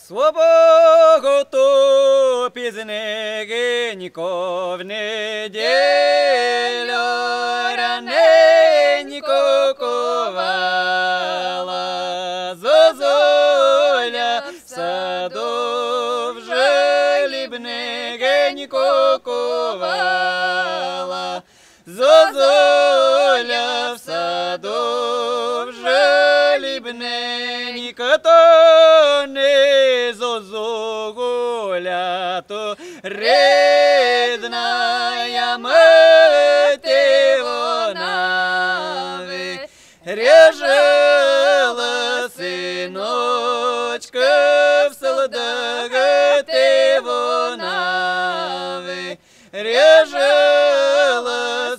Слабого то пізненько в неділю раненько ковала, зозуля в саду вже лібненько ковала, зозуля в саду вже лібненько, то не зозуля, то рідна мати вона режала синочка в солдати вона режала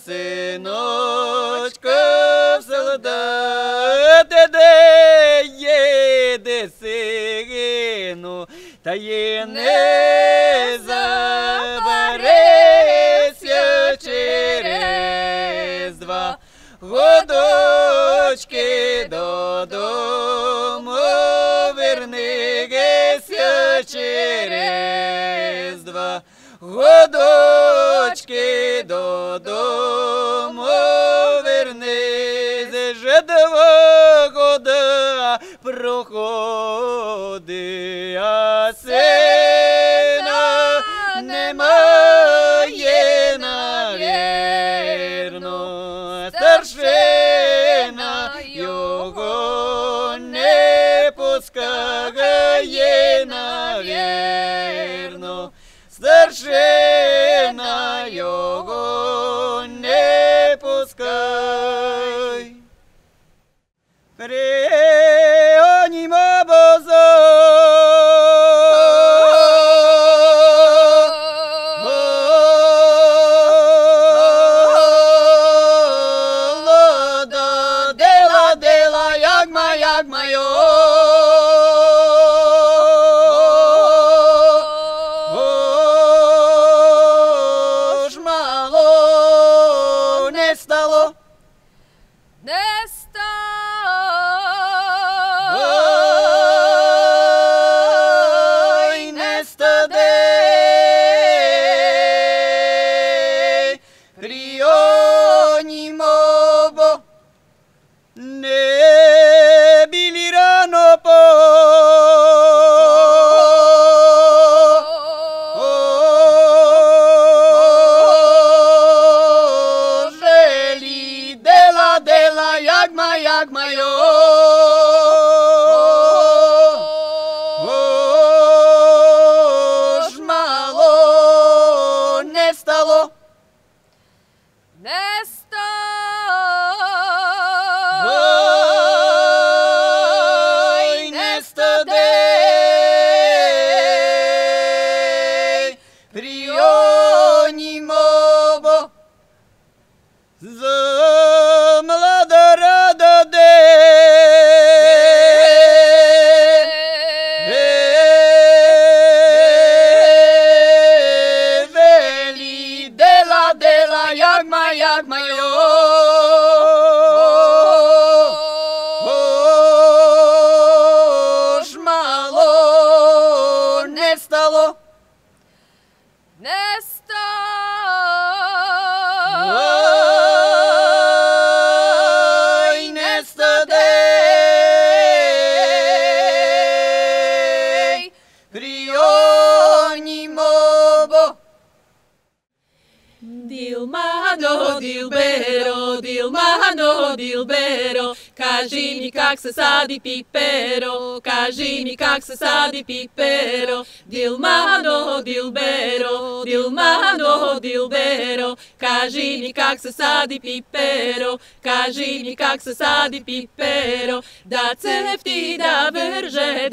синочка в солдати, де їде сину, та й не забереться через 2 годочки додому, вернися через 2 годочки додому, вернися, вже 2 года проходи, а сина немає, навірно, старшина його не пускає, навірно, старшина його не пускай. Прионімо як майо, ж мало не стало, не стало, ой, не стаде, прионімо, бо не білі рано пожелі, дела, як майо, ж мало не стало, не стало, ой, не стаде, прионімо, бо за млада рада велі, дела, як майо, ж мало не стало, не стало, ой, не стаде, прионімо, бо Dilmano, Dilbero, кажи mi как se sadi pipero, кажи mi как se sadi pipero. Dilmano, Dilbero, кажи mi как se sadi pipero, кажи mi как se sadi pipero. Da cefti da verže,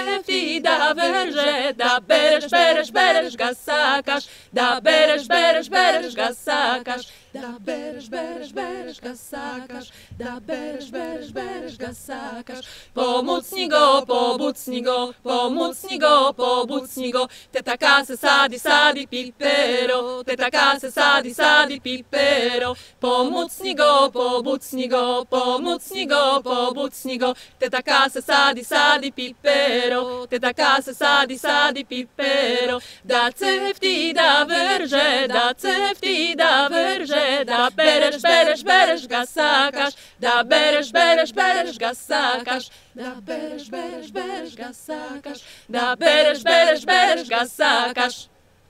da bereš ga sakaš, da bereš ga sakaš. da beresz, beresz, beresz ga sakasz, da beresz, beresz, beresz ga sakasz. Pomucni go, pobucni go, pomucni go, pobucni go, te taka se sadi, sadi pipero, te taka se sadi, sadi pipero. Pomucni go, pobucni go, pomucni go, pobucni go, te taka se sadi, sadi pipero, te taka se sadi, sadi pipero. Da cefti da wyrże, da cefti da wyrże, da beresz, beresz, beresz ga sakasz, da beresz, beresz, beresz ga sakasz, da beresz, beresz, beresz ga sakasz, da beresz, beresz, beresz ga sakasz.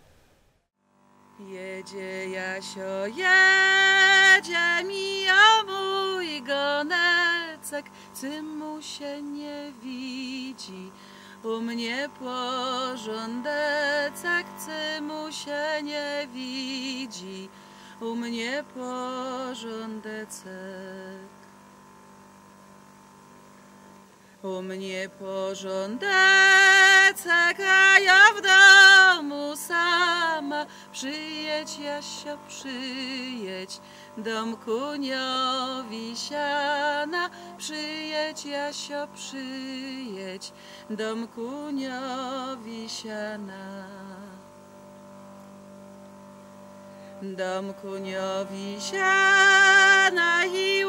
Jedzie Jasio, jedzie, mija mój gonecek, ty mu się nie widzi. U mnie porządecek, ty mu się nie widzi. U mnie porządecek. U mnie porządecek, a ja w domu sama. Przyjedź, Jasio, przyjedź, domkuniowi siana. Przyjedź, Jasio, przyjedź, domkuniowi siana. Domkuniowi siana i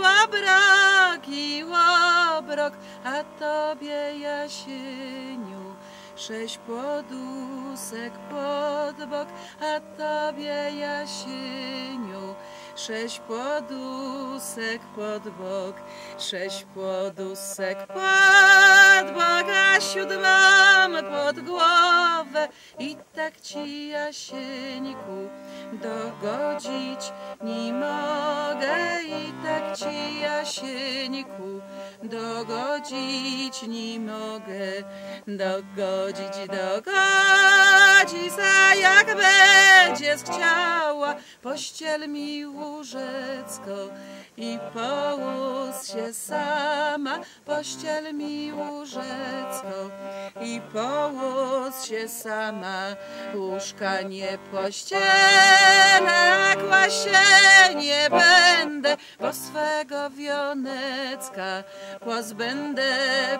łobrok, a tobie, Jasieniu, 6 podusek pod bok, a tobie, Jasieniu, 6 podusek pod bok, 6 podusek pod bok, a 7 pod głowę. I tak ci, Jasieńku, dogodzić nie mogę. I tak ci, Jasieńku, dogodzić nie mogę. Dogodzić, a jak będziesz chciała, pościel mi łóżecko i połóż się sama. Pościel mi łóżecko i połóż się sama. Łóżka nie pościelę, a kłaść się nie będę, bo swego wionecka pozbędę,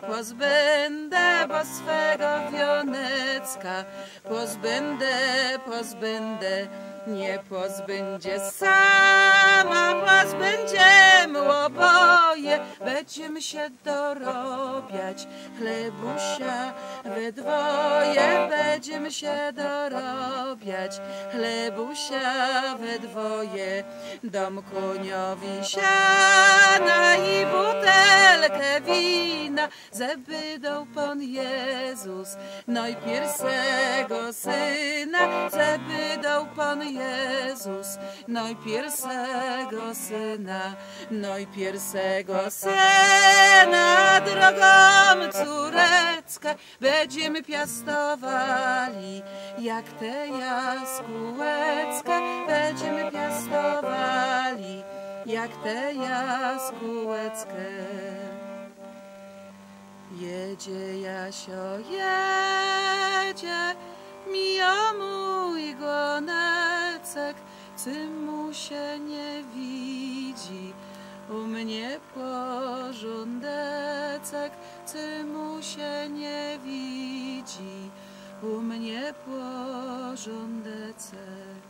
bo swego wionecka pozbędę. Nie pozbędzie sama, pozbędziemy oboje. Będziemy się dorobiać chlebusia we dwoje. Będziemy się dorobiać chlebusia we dwoje. Domkuniowi siana i butelkę wina zebydą Pan Jezus, no i pierwszego Syna zebydą Pan Jezus, no i pierwszego Syna, no i pierwszego Syna. Drogą córeczkę będziemy piastowali, jak tę jaskółeczkę będziemy piastowali, jak tę jaskółeczkę. Jedzie Jasio, jedzie, mija mój gonecek, ty mu się nie widzi. U mnie porządecek, ty mu się nie widzi. U mnie porządecek.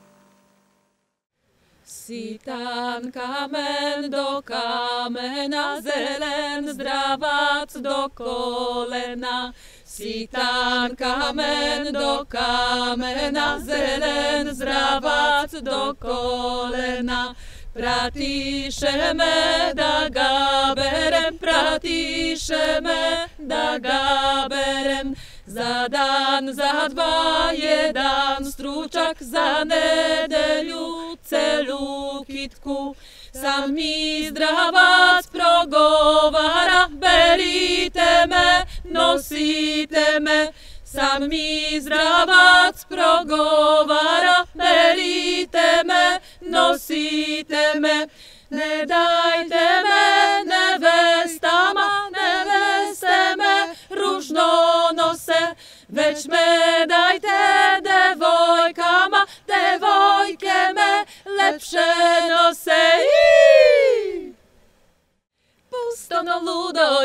Sitan kamen do kamena, zelen zdrawac do kolena. Sitan kamen do kamena, zelen zdrawac do kolena. Pratišeme da ga berem, pratišeme da ga berem. Za dan, za dva, jedan stručak, za nedelju celu kitku. Sam mi zdravac progovara, berite me, nosite me. Sam mi zdravac progovara, berite me, nosite me. Ne dajte me nevestama, neveste me różnonose, već me dajte devojkama, devojke me lepsze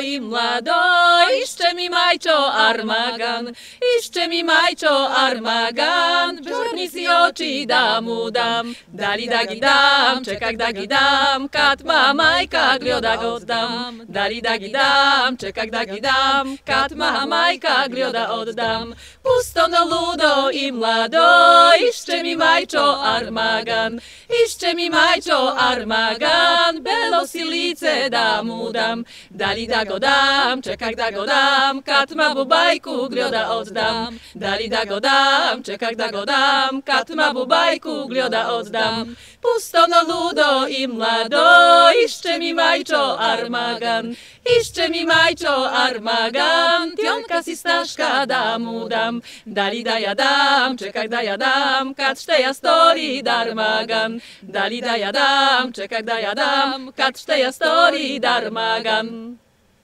i mlado, ište mi majčo armagan, ište mi majčo armagan, žurni si oči da mu dam, dali da gi dam, čekak da gi dam, kad ma majka gljoda oddam, dali da gi dam, čekak da gi dam, kad ma majka gljoda oddam, pusto no ludo i mlado, ište mi majčo armagan, ište mi majčo armagan, belo si lice da mu dam, dali da go dam, čekak da go dam, kad ma bubajku gljoda oddam, dali da go dam, čekak da go dam, kad ma bubajku gljoda oddam, pusto no ludo i mlado, ište mi majčo armagan, ište mi majčo armagan, tionka si snaška da mu dam, dali da ja dam, čekak da ja dam, kad šte ja stori darmagan, dali da ja dam, čekak da ja dam, kad šte ja stori darmagan.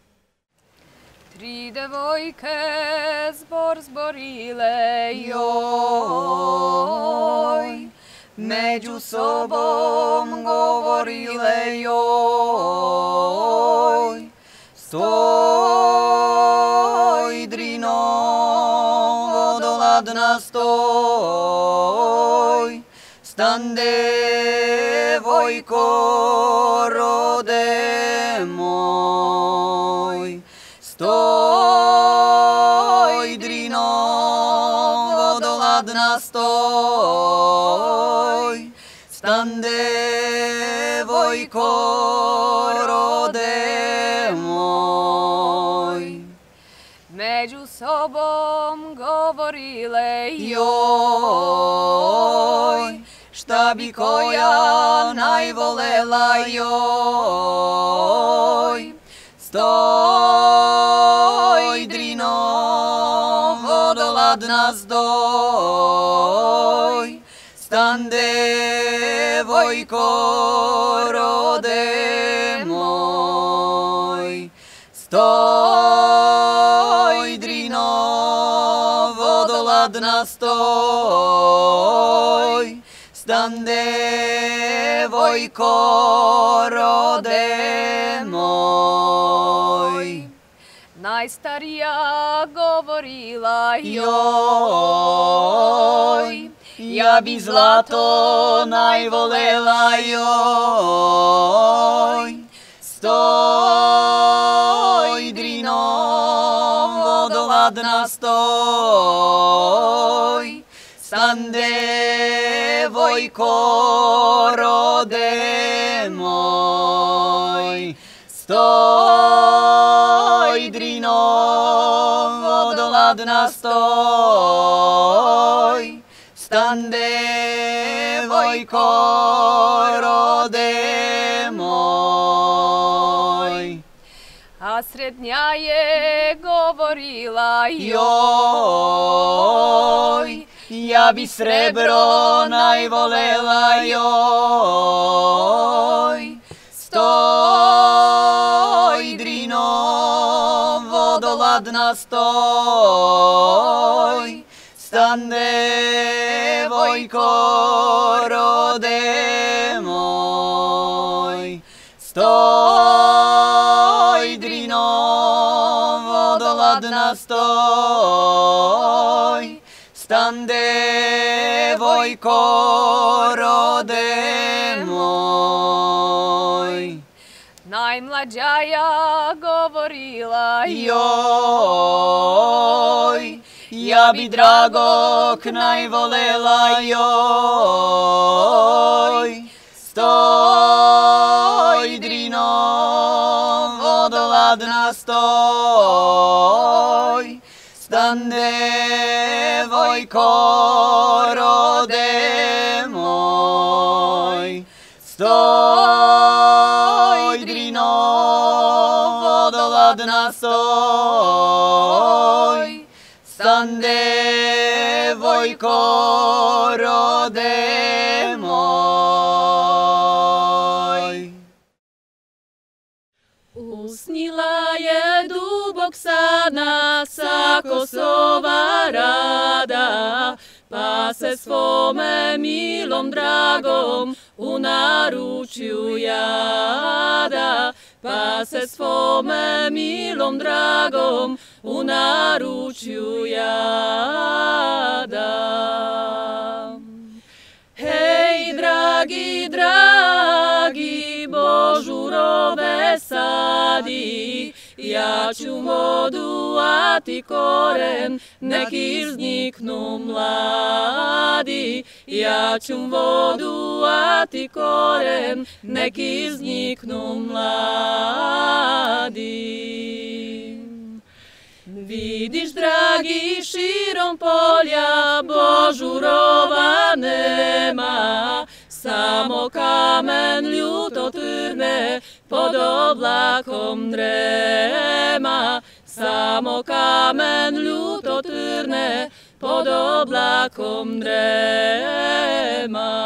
Tri devojke zbor zborile, joj, među sobom govorile, joj, stoj, drino, vodoladna, stoj, stan devojko, rode moj, stoj, drino, vodoladna, stoj, stan devojko, rode moj. među sobom govorile, Joj, šta bi koja najvolela, joj, stoj, drino, vodoladna, stoj, stan devojko, rode moj, stoj, drino, vodoladna, stoj, stan devojko, rode moj. najstarija govorila, Joj, ja bi zlato najvolela, joj, stoj, drino, vodoladna, stoj, stan devojko, rode moj, stoj, drino, vodoladna, stoj, stan devojko, rode moj. a srednja je govorila, Joj, ja bi srebro najvolela, joj, stoj, drino, vodoladna, stoj, stan devojko, rode moj, stoj, drino, vodoladna, stoj, stan devojko, rode moj. najmlađaja govorila, Joj, ja bi dragog najvolela, joj, stoj, drino, vodoladna, stoj, stan devojko, rode moj, stoj, drino, vodoladna, stoj, stan devojko, rode moj. Usnila je dubok sana sa Kosova rada, pase svome milom dragom u naručju jada, pase svome milom dragom u naručju jada. Hej, dragi, dragi, božurove sadi, ja ću vodu, a ti koren, nek izniknu mladi. Ja ću vodu, a ti koren, nek izniknu mladi. Vidiš, dragi, širom polja božurova nema, samo kamen ljuto trne pod oblakom drema, samo kamen ljuto trne pod oblakom drema.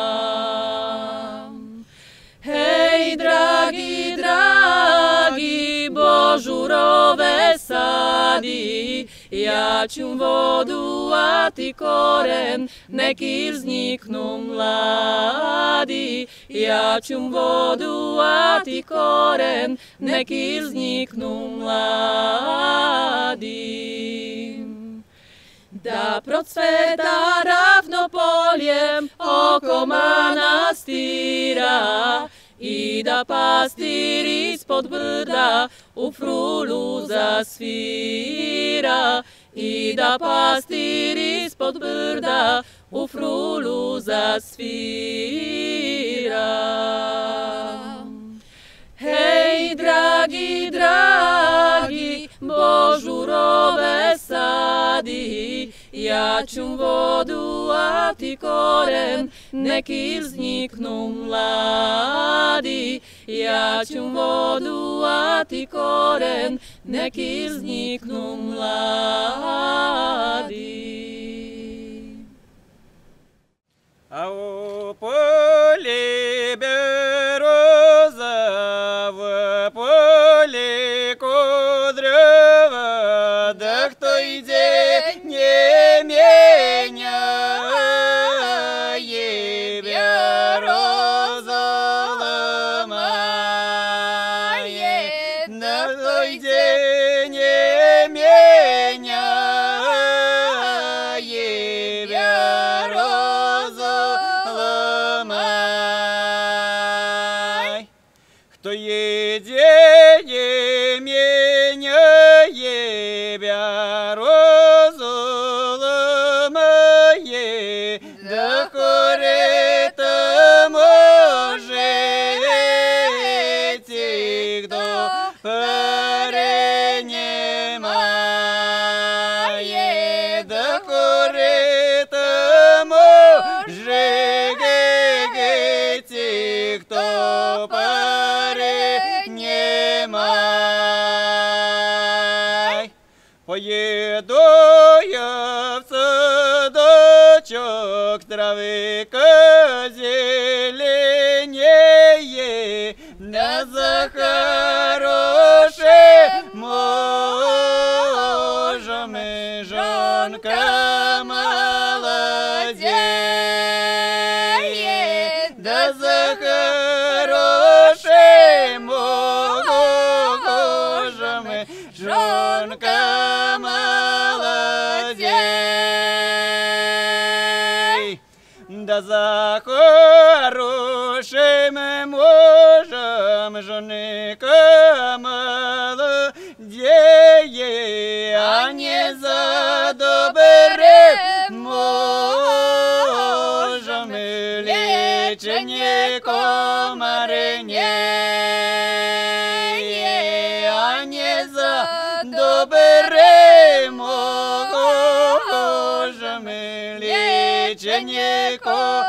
Hej, dragi, dragi, božurove sadi, ja ću vodu, a ti koren, nek izniknu mladi. Ja ću vodu, a ti koren, nek izniknu mladi. Da procveta ravno poljem oko manastira i da pastir ispod brda u frulu zasvira. I da pastir ispod brda u frulu zasvira. Hej, dragi, dragi, božurove sadi, ja ću vodu, a ti koren, nek izniknu mladi. Ja ću vodu, a ti koren, nek izniknu mladi. А у поле береза, в поле кудрява, да кто иде не меняе, береза ломает, да кто иде не меняе, береза ломай. Кто едение меняе, березу ломае, да корета можете, кто перенимает, да корета можете, кто перенимает. Поеду я в садочок, травы-ка зеленее, да за хорошим мужем и жонка молодеет, да за хорошим мужем и жонка молодеет, да за хорошим мужем жонка молодеет, а не за добрым мужем леченье комаренье, а не за добрым мужем леченье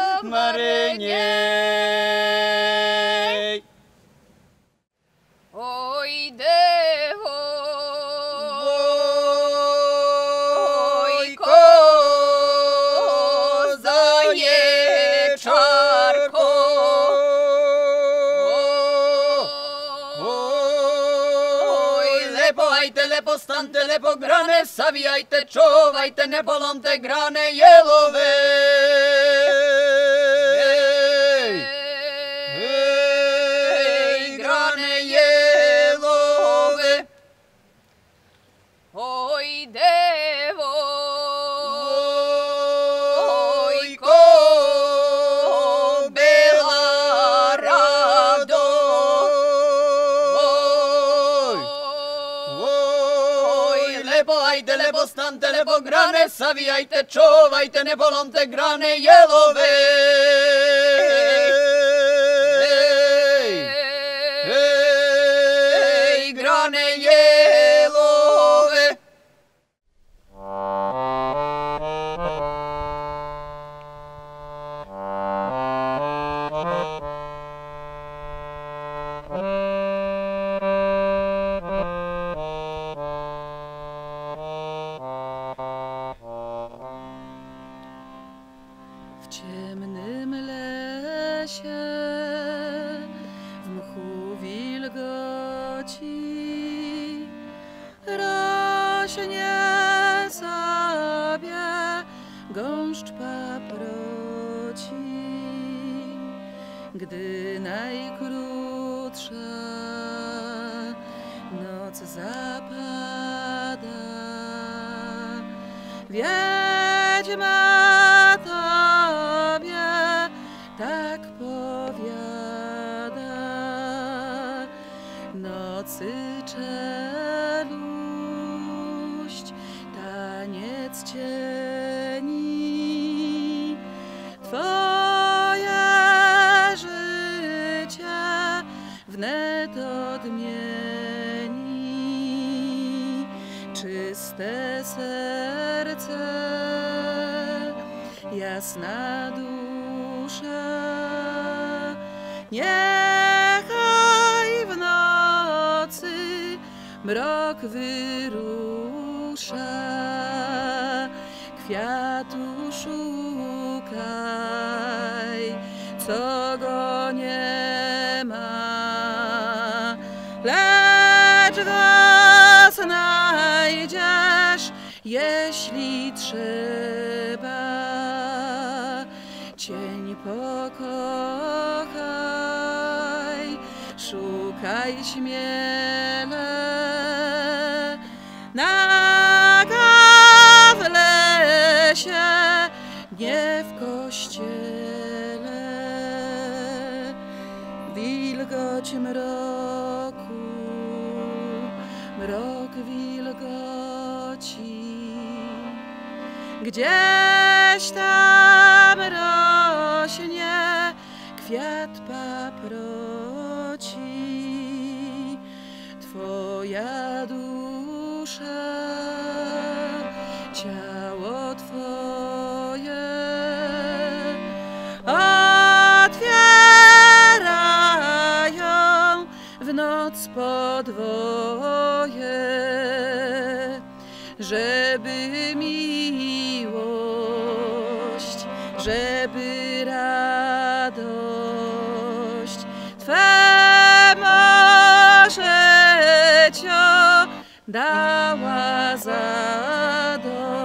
комаренье. Ой, де, ой, Заєчарко, ой, лепайте, лепостаньте, лепогране, сав'яйте, човайте, не поломте гране, єлове. postante, le pograne, sawijajte, čuvajte, ne polomte grane jelove. Hej, grane jelove. W ciemnym lesie, w mchu wilgoci, rośnie sobie gąszcz paproci. Gdy najkrótsza noc zapada, wiedźma tobie tak powiada. Nocy czeluść, taniec cieni, twoje życie wnet odmieni. Czyste serce, jasna dusza, niechaj w nocy mrok wyrusza. Kwiatu szukaj, co go nie ma, lecz go znajdziesz, jeśli trzeba. Cień pokochaj, szukaj śmiele, naga w lesie, nie w kościele. Wilgoć mroku, mrok wilgoci, gdzieś tam rośnie kwiat paproci. Twoja dusza, ciało twoje otwierają w noc podwoje, żeby miłość, żeby radość Twe może Cio dała zadość.